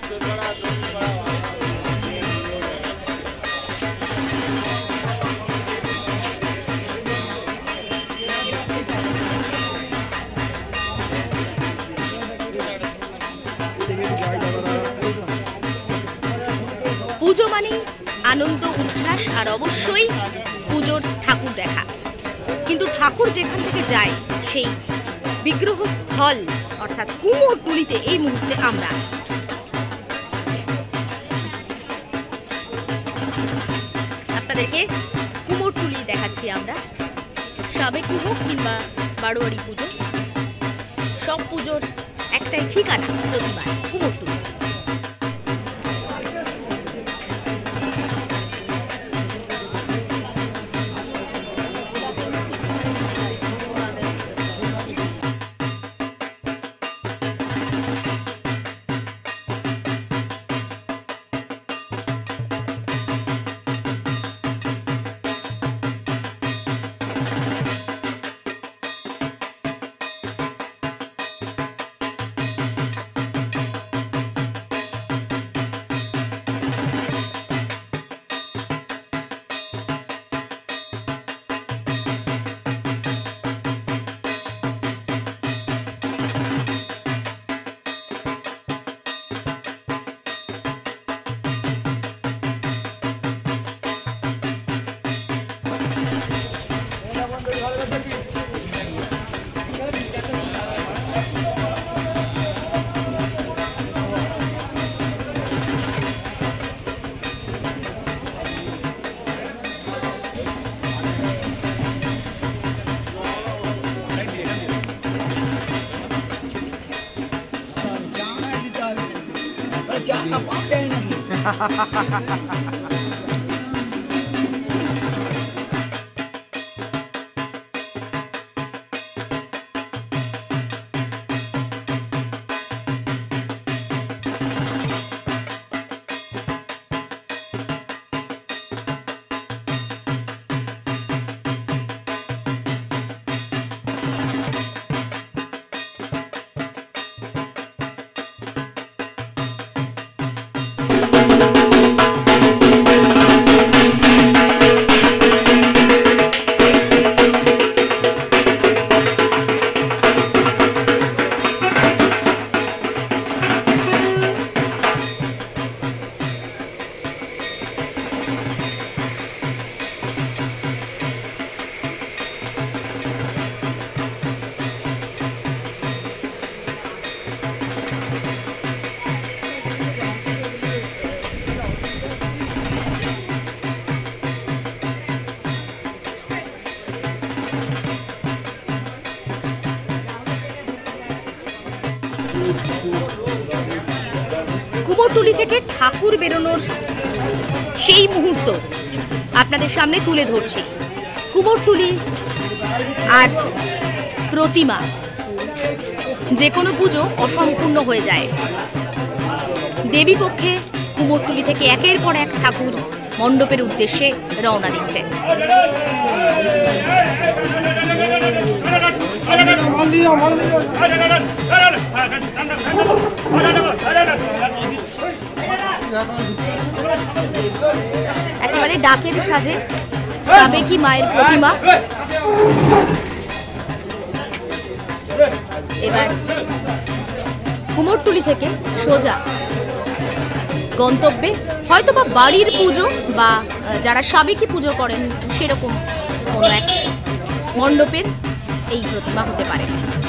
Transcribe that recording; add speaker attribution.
Speaker 1: পুজো মানে আনন্দ উচ্ছ্বাস আর অবশ্যই পুজোর ঠাকুর দেখা, কিন্তু ঠাকুর যেখান থেকে যায় সেই বিগ্রহস্থল অর্থাৎ কুমোরটুলিতে এই মুহূর্তে আমরা। আপনাদেরকে কুমোরটুলি দেখাচ্ছি আমরা। সাবেকি হোক কিংবা বারোয়ারি পুজো, সব পুজোর একটাই ঠিকানা প্রতিবার কুমোরটুলি। কুমোরটুলি থেকে ঠাকুর বেরোনোর সেই মুহূর্ত আপনাদের সামনে তুলে ধরছি। কুমোরটুলি আর প্রতিমা, যে কোনো পুজো অসম্পূর্ণ হয়ে যায়। দেবী পক্ষে কুমোরটুলি থেকে একের পর এক ঠাকুর মণ্ডপের উদ্দেশ্যে রওনা দিচ্ছে। একেবারে ডাকের সাজে সাবেকি মায়ের প্রতিমা এবার কুমোরটুলি থেকে সোজা গন্তব্যে, হয়তোবা বাড়ির পুজো বা যারা সাবেকি পুজো করেন সেরকম কোনো এক মণ্ডপের এই প্রতিমা হতে পারে।